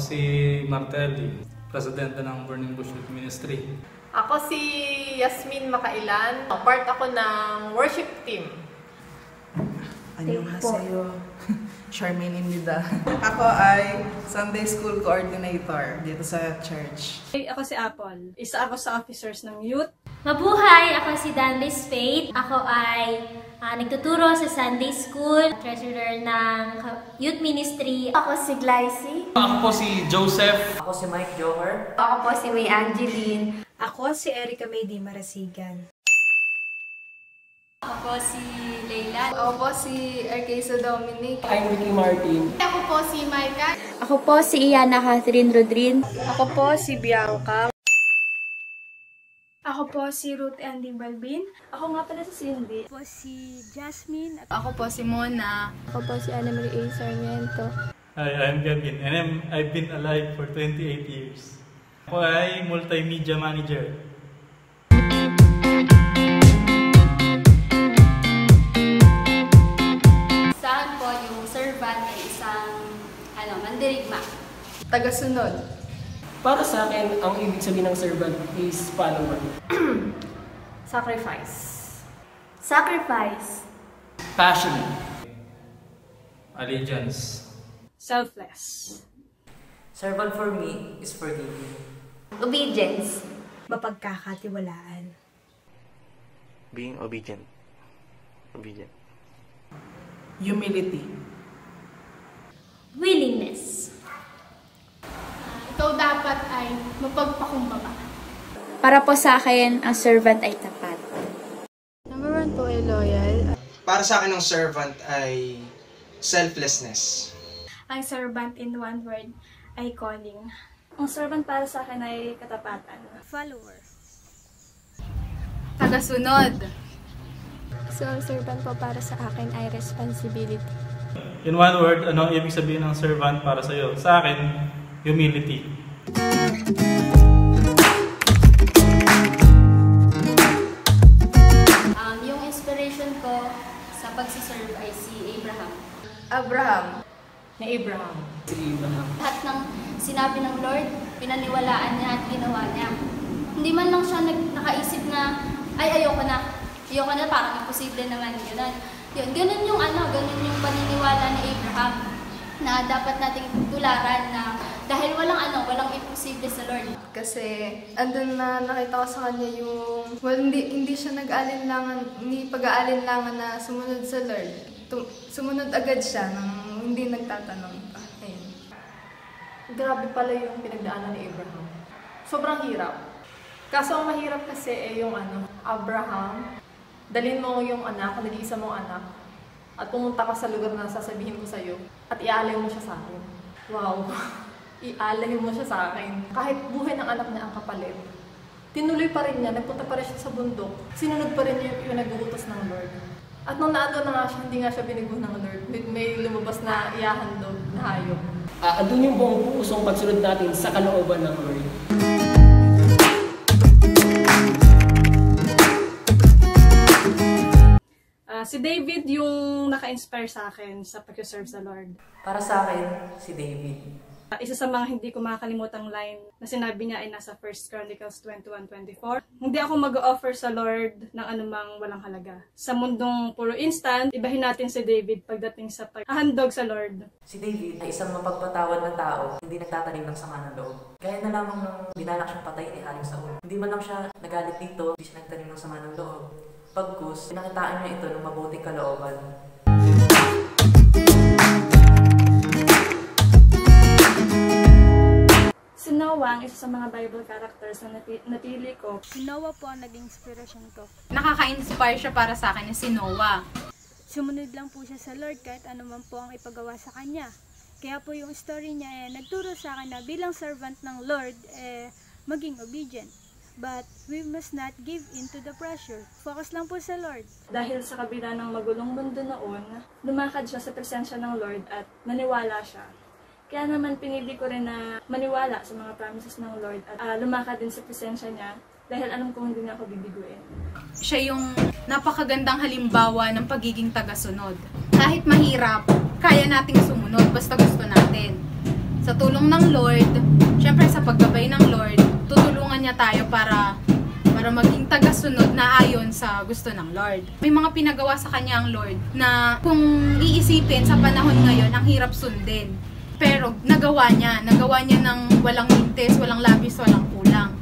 si Martelli, Presidente ng Burning Bush Youth Ministry. Ako si Yasmin Makailan. Part ako ng worship team. Annyeonghaseyo. Charmaine Indang. Ako ay Sunday School Coordinator dito sa church. Ako si Apple. Isa ako sa officers ng youth. Mabuhay! Ako si Danley's Faith. Ako ay nagtuturo sa Sunday School, treasurer ng youth ministry. Ako si Glycy. Ako po si Joseph. Ako si Mike Joker. Ako po si May Angeline. Ako si Erica May Di Marasigan. Ako po si Leila. Ako po si Erkeso Dominic. I'm Ricky Martin. Ako po si Maika. Ako po si Iana Catherine Rodrin. Ako po si Bianca. Ako po si Ruth Andy Balbin. Ako nga pala si Cindy. Ako po si Jasmine. Ako po si Mona. Ako po si Ana Marie A. Sarmiento. Hi, I'm Gavin and I've been alive for 28 years. Ako ay multimedia manager. Saan po yung servant ay isang mandirigma? Tagasunod. Para sa akin, ang ibig sabihin ng servant is follower. Sacrifice. Sacrifice. Passion. Allegiance. Selfless. Servant for me is forgiving. Obedience. Mapagkakatiwalaan. Being obedient. Obedient. Humility. Willingness. Ikaw dapat ay mapagpakumbaba. Para po sa akin, ang servant ay tapat. Number 1 po ay loyal. Para sa akin, ang servant ay selflessness. Ang servant in one word ay calling. Ang servant para sa akin ay katapatan. Follower. Tagasunod. So, ang servant po para sa akin ay responsibility. In one word, ano ang ibig sabihin ng servant para sa iyo? Sa akin, humility. Yung inspiration ko sa pagsiserve ay si Abraham. Abraham. Ni Abraham. Si Abraham. Lahat ng sinabi ng Lord, pinaniwalaan niya at ginawa niya. Hindi man lang siya nakaisip na, ay ayoko na, parang imposible naman, gano'n. Yun, ganun yung paniniwala ni Abraham na dapat nating tularan na dahil walang imposible sa Lord. Kasi andun na nakita ko sa kanya yung hindi siya hindi pag-aalinlangan na sumunod sa Lord. Sumunod agad siya nang hindi nagtatanong pa. Ayun. Grabe pala yung pinagdaanan ni Abraham. Sobrang hirap. Kaso ang mahirap kasi yung Abraham, dalhin mo yung anak, nag-iisa mong anak, at pumunta ka sa lugar na sasabihin ko sa'yo, at ialay mo siya sa akin. Wow! Ialay mo siya sa akin. Kahit buhay ng anak niya ang kapalit, tinuloy pa rin niya, nagpunta pa rin siya sa bundok, sinunod pa rin niya yung nag-uutos ng Lord. At nung naando na nga siya, hindi nga siya binigyan ng Lord. May lumabas na iyahandog na hayop. Andun yung buong pusong pagsunod natin sa kalooban ng Lord. Si David yung naka-inspire sa akin sa pag-serve sa Lord. Para sa akin, si David. Isa sa mga hindi ko makakalimutang line na sinabi niya ay nasa 1 Chronicles 21:24. Hindi ako mag-offer sa Lord ng anumang walang halaga. Sa mundong puro instant, ibahin natin si David pagdating sa paghahandog sa Lord. Si David ay isang mapagpatawad na tao, hindi nagtatanim ng sama ng loob. Gaya na lamang nung binalak siyang patayin ni Haring Saul. Hindi man lang siya nagalit dito, hindi siya nagtanim ng sama ng loob. Pagkus, pinakitaan niya ito ng mabuting kalooban. Si Noah ang isa sa mga Bible characters na napili ko. Si Noah po ang naging inspiration ko. Nakaka-inspire siya para sa akin si Noah. Sumunod lang po siya sa Lord kahit anuman po ang ipagawa sa kanya. Kaya po yung story niya nagturo sa akin na bilang servant ng Lord, maging obedient. But we must not give in to the pressure. Focus lang po sa Lord. Dahil sa kabila ng magulong mundo noon, lumakad siya sa presensya ng Lord at naniwala siya. Kaya naman pinili ko rin na maniwala sa mga promises ng Lord at lumakad din sa presensya niya dahil alam kong hindi niya ako bibiguin. Siya yung napakagandang halimbawa ng pagiging tagasunod. Kahit mahirap, kaya nating sumunod basta gusto natin. Sa tulong ng Lord, syempre sa paggabay ng Lord, tutulungan niya tayo para maging tagasunod na ayon sa gusto ng Lord. May mga pinagawa sa kanya ang Lord na kung iisipin sa panahon ngayon, ang hirap sundin. Pero nagawa niya ng walang mintes, walang labis, walang kulang.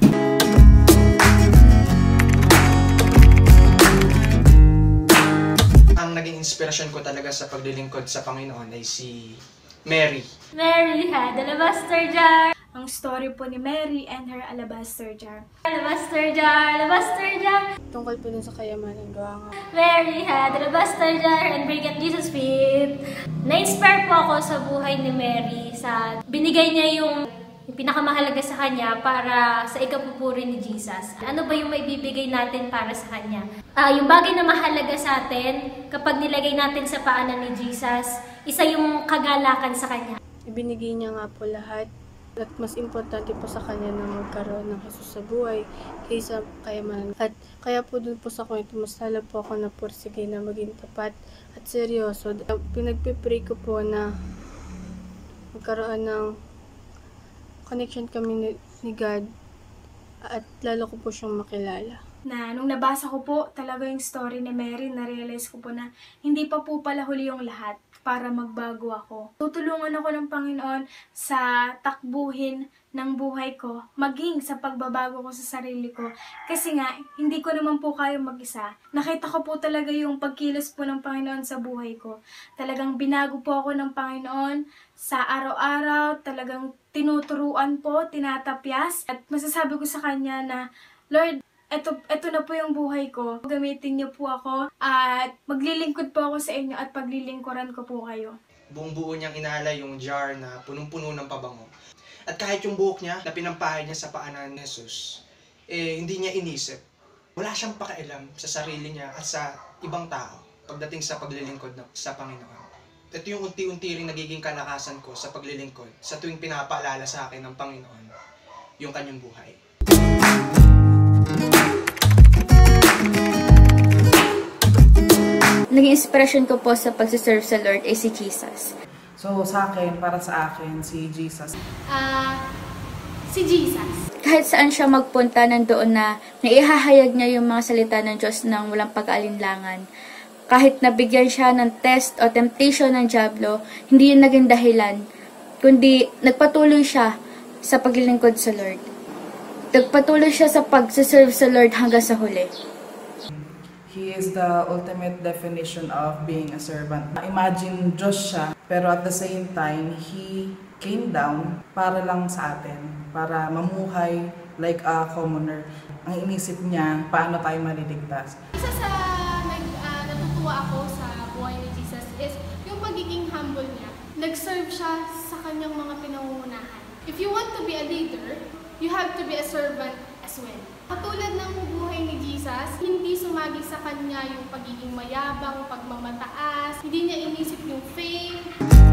Ang naging inspirasyon ko talaga sa paglilingkod sa Panginoon ay si Mary. Mary had alabaster jar. Ang story po ni Mary and her alabaster jar. Alabaster jar, alabaster jar. Tungkol po dun sa kayamanan, gawa nga. Mary had alabaster jar and bring at Jesus' feet. Na-inspire po ako sa buhay ni Mary. Binigay niya yung pinakamahalaga sa kanya para sa ikapupuri ni Jesus. Ano ba yung may bibigay natin para sa kanya? Yung bagay na mahalaga sa atin, kapag nilagay natin sa paanan ni Jesus, isa yung kagalakan sa kanya. Ibinigay niya nga po lahat. At mas importante po sa kanya na magkaroon ng Jesus sa buhay kaysa kayamanan. At kaya po dun po sa kwento, mas lalo po ako napursige na maging tapat at seryoso. Pinagpipray ko po na magkaroon ng connection kami ni God at lalo ko po siyang makilala. Na nung nabasa ko po talaga yung story ni Mary, na-realize ko po na hindi pa po pala huli yung lahat para magbago ako. Tutulungan ako ng Panginoon sa takbuhin ng buhay ko, maging sa pagbabago ko sa sarili ko. Kasi nga, hindi ko naman po kaya mag-isa. Nakita ko po talaga yung pagkilos po ng Panginoon sa buhay ko. Talagang binago po ako ng Panginoon sa araw-araw, talagang tinuturuan po, tinatapyas. At masasabi ko sa Kanya na, Lord, Ito na po yung buhay ko. Gamitin niyo po ako at maglilingkod po ako sa inyo at paglilingkuran ko po kayo. Buong buo niyang inalay yung jar na punong-puno ng pabango. At kahit yung buhok niya na pinampahay niya sa paanan ni Jesus, hindi niya inisip. Wala siyang pakialam sa sarili niya at sa ibang tao pagdating sa paglilingkod sa Panginoon. Ito yung unti-unti rin nagiging kalakasan ko sa paglilingkod sa tuwing pinapaalala sa akin ng Panginoon yung kanyang buhay. Naging inspiration ko po sa pagsiserve sa Lord ay si Jesus. So para sa akin, si Jesus. Si Jesus. Kahit saan siya magpunta, nandoon na naihahayag niya yung mga salita ng Diyos ng walang pag-aalinlangan. Kahit nabigyan siya ng test o temptation ng Diablo, hindi yun naging dahilan, kundi nagpatuloy siya sa paglilingkod sa Lord. Nagpatuloy siya sa pagsiserve sa Lord hanggang sa huli. He is the ultimate definition of being a servant. Imagine Diyos siya, pero at the same time, He came down para lang sa atin, para mamuhay like a commoner. Ang inisip niya, paano tayo maliligtas. Isa sa natutuwa ako sa buhay ni Jesus is yung pagiging humble niya. Nag-serve siya sa kanyang mga pinangungunahan. If you want to be a leader, you have to be a servant as well. Katulad ng buhay ni Jesus, hindi sumagi sa kanya yung pagiging mayabang, pagmamataas, hindi niya inisip yung fame.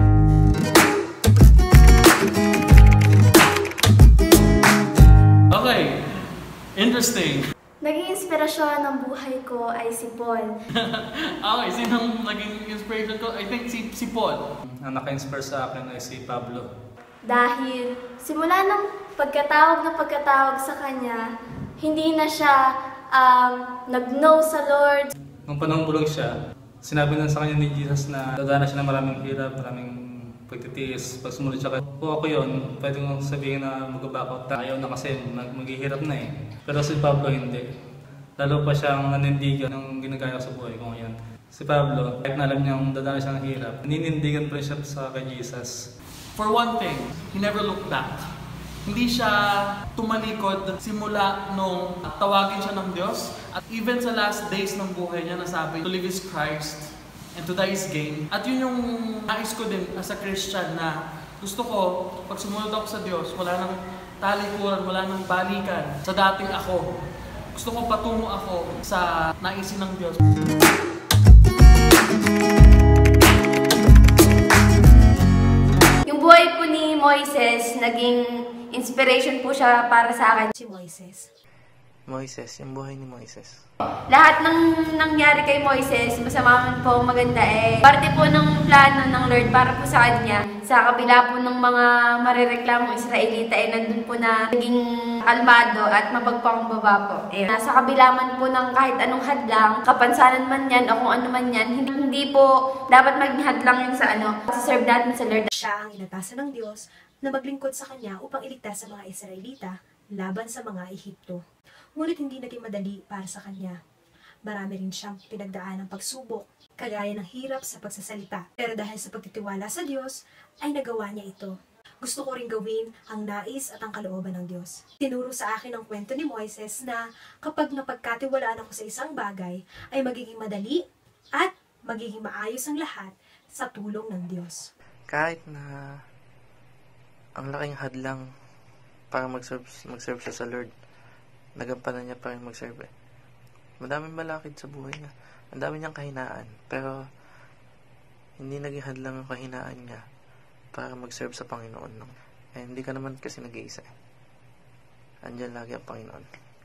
Okay, interesting. Naging inspirasyon ng buhay ko ay si Paul. Okay, sinong naging inspiration ko? I think si Paul. Ang naka-inspire sa akin ay si Pablo. Dahil simula ng pagkatawag sa kanya, hindi na siya nag-know sa Lord. Nung panahon bulong siya, sinabi na sa kanya ni Jesus na dadana siya ng maraming hirap, maraming pagtitiis. Pag sumunod siya, kung ako yun, pwede kong sabihin na mag-back out. Ayaw na kasi maghihirap na eh. Pero si Pablo hindi. Lalo pa siyang nanindigan ng ginagaya sa buhay ko ngayon. Si Pablo, kahit na alam niyang dadana siya ng hirap, ninindigan pa rin siya sa kay Jesus. For one thing, he never looked back. Hindi siya tumalikod simula nung tawagin siya ng Diyos. At even sa last days ng buhay niya, nasabi, to live is Christ and to die is gain. At yun yung nais ko din as a Christian na gusto ko, pag sumunod ako sa Diyos, wala nang talikuran, wala nang balikan sa dating ako. Gusto ko patungo ako sa naisin ng Diyos. Yung buhay po ni Moises, naging inspiration po siya para sa akin. Si Moises. Moises, yung buhay ni Moises. Lahat ng nangyari kay Moises, masama man po maganda parte po ng plano ng Lord para po sa kanya. Sa kabila po ng mga marireklamong Israelita, nandun po na naging kalmado at mapagpakumbaba po. Sa kabila man po ng kahit anong hadlang, kapansanan man yan o kung ano man yan, hindi po dapat maging hadlang yun sa serve natin sa Lord. Siya ang inatasan ng Diyos na maglingkod sa Kanya upang iligtas sa mga Israelita laban sa mga Ehipto. Ngunit hindi naging madali para sa Kanya. Marami rin siyang pinagdaan ng pagsubok, kagaya ng hirap sa pagsasalita. Pero dahil sa pagtitiwala sa Diyos, ay nagawa niya ito. Gusto ko rin gawin ang nais at ang kalooban ng Diyos. Tinuro sa akin ang kwento ni Moises na kapag napagkatiwalaan ako sa isang bagay, ay magiging madali at magiging maayos ang lahat sa tulong ng Diyos. Kahit na ang laking hadlang para mag-serve siya sa Lord, nagampanan niya pa rin mag-serve. Madaming malakid sa buhay niya. Ang dami niyang kahinaan. Pero, hindi naging hadlang ang kahinaan niya para mag-serve sa Panginoon. Hindi ka naman kasi nag-iisa. Andiyan lagi ang Panginoon.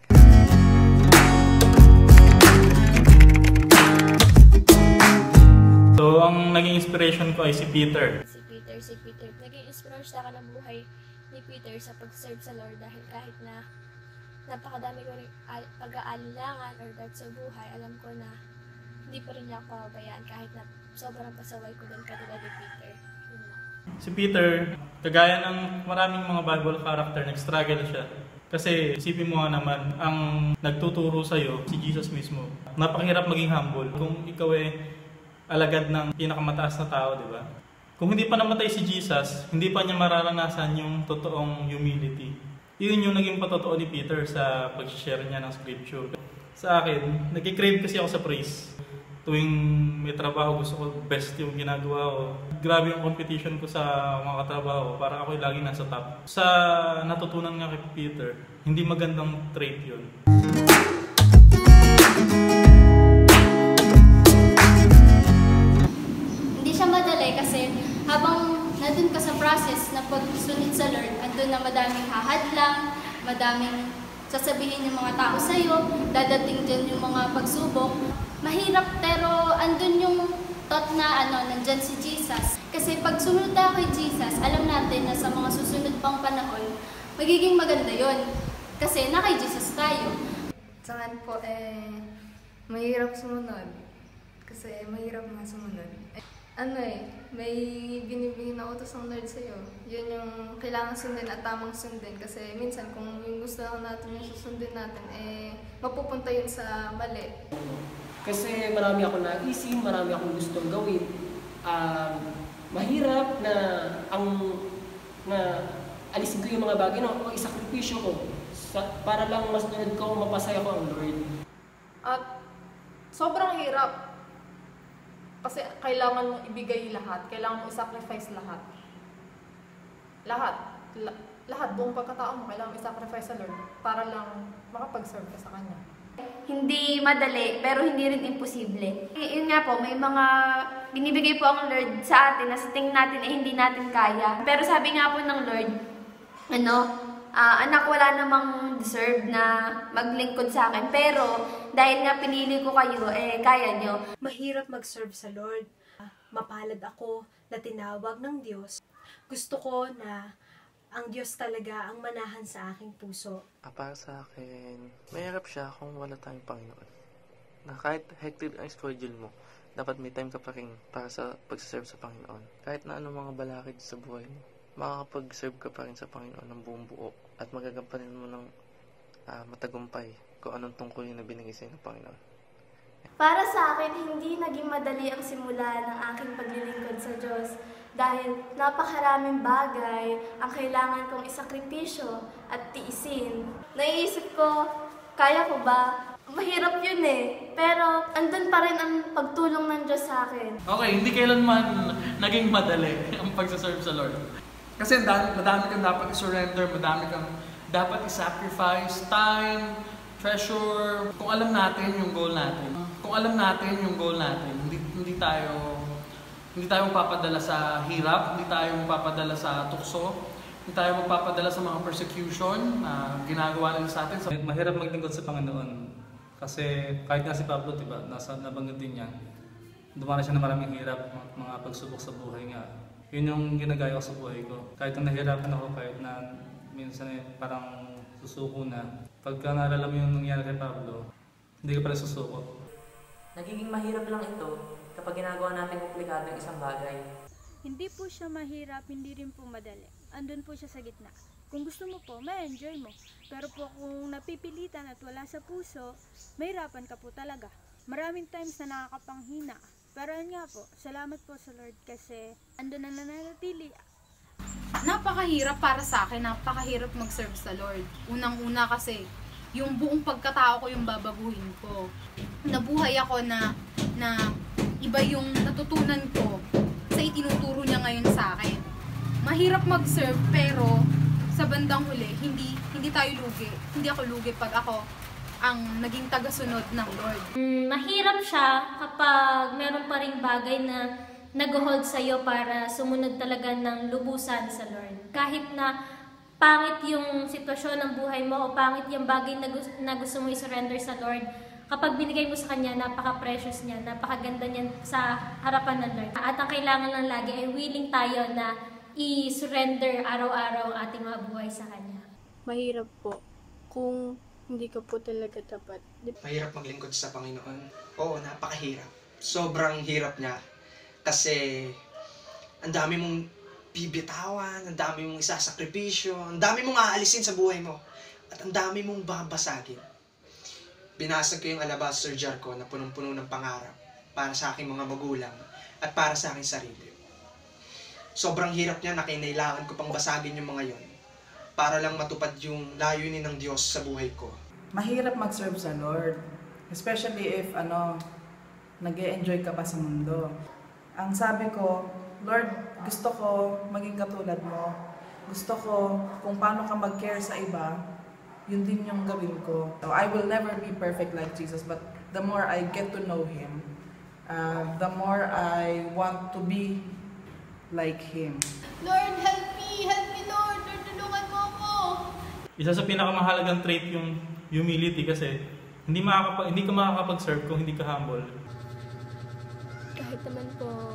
So, ang naging inspiration ko ay si Peter. Si Peter. Naging inspiration sa akin ang buhay ni Peter sa pag-serve sa Lord dahil kahit na napakadami ko rin pag-aalinlangan or doubt sa buhay, alam ko na hindi pa rin niya ako pababayaan kahit na sobrang pasaway ko din katulad ni Peter. Si Peter, kagaya ng maraming mga Bible character, nag-struggle siya. Kasi isipin mo nga naman, ang nagtuturo sa'yo, si Jesus mismo. Napakahirap maging humble. Kung ikaw alagad ng pinakamataas na tao, di ba? Kung hindi pa namatay si Jesus, hindi pa niya mararanasan yung totoong humility. Yun yung naging patotoo ni Peter sa pag-share niya ng scripture. Sa akin, nag-crave kasi ako sa praise. Tuwing may trabaho, gusto ko best yung ginagawa ko. Grabe yung competition ko sa mga katrabaho para ako lagi nasa top. Sa natutunan nga kay Peter, hindi magandang trait yun. Hindi siya madali kasi habang nandun ka sa process na pagsunod sa Lord, andun na madaming hahadlang, madaming sasabihin yung mga tao sa'yo, dadating dyan yung mga pagsubok. Mahirap pero andun yung thought na nandyan si Jesus. Kasi pag sumunod tayo kay Jesus, alam natin na sa mga susunod pang panahon, magiging maganda yon. Kasi na kay Jesus tayo. Sa akin po, mahirap sumunod. Kasi mahirap nga sumunod. May binibigyan na utos ng Lord sa'yo. Yun yung kailangan sundin at tamang sundin. Kasi minsan kung yung gusto natin yung susundin natin, mapupunta yun sa mali. Kasi marami akong naisip, marami akong gustong gawin. Mahirap na alisin ko yung mga bagay o isakripisyo ko para lang masunod ko, mapasaya ko ang Lord. At sobrang hirap. Kasi kailangan mong ibigay lahat. Kailangan mong i-sacrifice lahat. Lahat. Buong pagkatao mo, kailangan mong i-sacrifice sa Lord para lang makapag-serve ka sa Kanya. Hindi madali, pero hindi rin imposible. Yun nga po, may mga binibigay po ang Lord sa atin na sa tingin natin hindi natin kaya. Pero sabi nga po ng Lord, anak, wala namang deserve na maglingkod sa akin. Pero dahil nga pinili ko kayo, kaya nyo. Mahirap mag-serve sa Lord. Mapalad ako na tinawag ng Diyos. Gusto ko na ang Diyos talaga ang manahan sa aking puso. Para sa akin, mahirap siya kung wala tayong Panginoon. Na kahit hectic ang schedule mo, dapat may time ka pa rin para sa pag-serve sa Panginoon. Kahit na anong mga balakid sa buhay mo, makakapag-serve ka pa rin sa Panginoon ng buong buo at magagampanin mo ng matagumpay kung anong tungkulin na binigay sa'yo ng Panginoon. Para sa akin, hindi naging madali ang simula ng aking paglilingkod sa Diyos dahil napakaraming bagay ang kailangan kong isakripisyo at tiisin. Naiisip ko, kaya ko ba? Mahirap yun pero andun pa rin ang pagtulong ng Diyos sa akin. Okay, hindi kailanman naging madali ang pagsaserve sa Lord. Kasi madami kang dapat i-surrender, madami kang dapat i-sacrifice, time, treasure. Kung alam natin yung goal natin, hindi tayo mapapadala sa hirap, hindi tayo mapapadala sa tukso, hindi tayo mapapadala sa mga persecution na ginagawa nila sa atin. Mahirap maglingkod sa Panginoon. Kasi kahit nga si Pablo, diba, nabanggit din niya, dumanas siya ng maraming hirap, mga pagsubok sa buhay nga. Yun yung ginagaya ko sa buhay ko. Kahit na nahirapan ako, kahit na minsan parang susuko na. Pagka naalala mo yung nangyari kay Pablo, hindi ka pala susuko. Nagiging mahirap lang ito kapag ginagawa natin komplikado yung isang bagay. Hindi po siya mahirap, hindi rin po madali. Andun po siya sa gitna. Kung gusto mo po, ma-enjoy mo. Pero po kung napipilitan at wala sa puso, mahirapan ka po talaga. Maraming times na nakakapanghina. Pero yun nga po, salamat po sa Lord kasi andun na nananatili. Napakahirap para sa akin, napakahirap mag-serve sa Lord. Unang-una kasi, yung buong pagkatao ko yung babaguhin ko. Nabuhay ako na iba yung natutunan ko sa itinuturo niya ngayon sa akin. Mahirap mag-serve pero sa bandang huli, hindi tayo lugi. Hindi ako lugi pag ako ang naging tagasunod ng Lord. Mahirap siya kapag meron pa ring bagay na nag-hold sa'yo para sumunod talaga ng lubusan sa Lord. Kahit na pangit yung sitwasyon ng buhay mo o pangit yung bagay na gusto mo i-surrender sa Lord, kapag binigay mo sa Kanya, napaka-precious niya, napakaganda niya sa harapan ng Lord. At ang kailangan lang lagi ay willing tayo na i-surrender araw-araw ang ating mga buhay sa Kanya. Mahirap po kung hindi ka po talaga tapat. Mahirap maglingkod sa Panginoon. Oo, napakahirap. Sobrang hirap niya. Kasi ang dami mong bibitawan, ang dami mong isasakripisyo, ang dami mong aalisin sa buhay mo, at ang dami mong babasagin. Binasag ko yung alabaster jar ko na punong-puno ng pangarap para sa aking mga magulang at para sa aking sarili. Sobrang hirap niya na kinailangan ko pang basagin yung mga yon para lang matupad yung layunin ng Diyos sa buhay ko. Mahirap mag-serve sa Lord, especially if nag-e-enjoy ka pa sa mundo. Ang sabi ko, Lord, gusto ko maging katulad mo. Gusto ko kung paano ka mag-care sa iba, yun din yung gawin ko. So, I will never be perfect like Jesus, but the more I get to know Him, the more I want to be like Him. Lord, help me, Lord. Lord, tulungan mo ako. Isa sa pinakamahalagang trait yung humility kasi hindi ka makakapag-serve kung hindi ka humble. Kahit naman po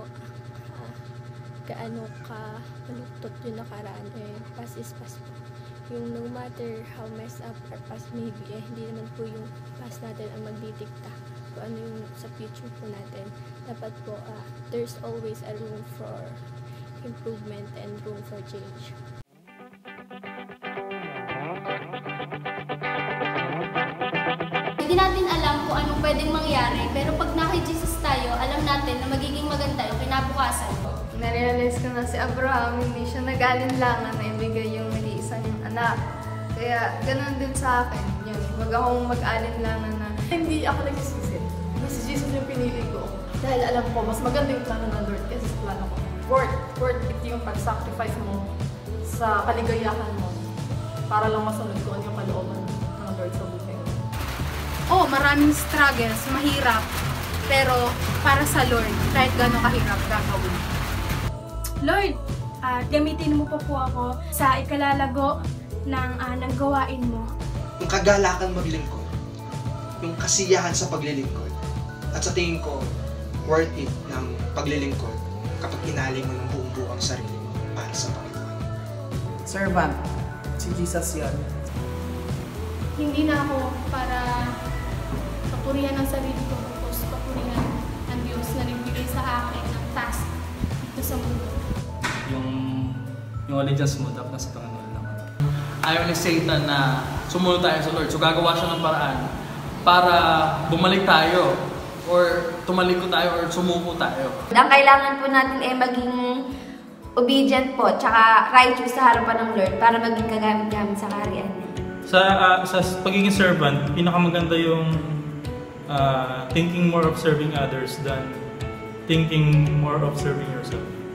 gaano ka maluktot yung nakaraan, past is past po. Yung no matter how messed up our past may be, hindi naman po yung past natin ang magdidikta kung ano yung sa future po natin. Dapat po, there's always a room for improvement and room for change. Hindi natin alam kung anong pwedeng mangyari, pero pag naka-Jesus tayo, alam natin na magiging maganda yung kinabukasan. Narealize ko na si Abraham, hindi siya nag-alinlangan na ibigay yung nag-iisa niyang anak. Kaya ganun din sa akin, yun. Huwag akong mag-alinlangan na. Hindi ako nagsisisi. Si Jesus yung pinili ko. Dahil alam ko, mas maganda yung plano ng Lord kaysa sa plano ko. Worth it yung pag-sacrifice mo sa kaligayahan mo para lang masunod ko ano yung kalooban ng Lord sa buhay mo. Oh, maraming struggles, mahirap. Pero para sa Lord, kahit gano'ng kahirap, gagawin. Lord, gamitin mo pa po ako sa ikalalago ng gawain mo. Yung kagalakan maglingkod, yung kasiyahan sa paglilingkod, at sa tingin ko, worth it ng paglilingkod kapag inali mo ng buong-buong sarili mo para sa Panginoon. Servant, si Jesus yun. Hindi na ako para papurihan ng sarili ko, tapos papurihan ng Diyos na nagbigay sa akin ng task dito sa mundo. Yung allegiance mo dapat nasa Panginoon lang. Ayaw ni Satan na sumunod tayo sa Lord. So gagawa siya ng paraan para bumalik tayo or tumalikod tayo or sumuko tayo. Ang kailangan po natin ay maging obedient po tsaka righteous sa harapan ng Lord para maging kagamit-gamit sa kaharian niya. Sa pagiging servant, pinakamaganda yung thinking more of serving others than thinking more of serving yourself.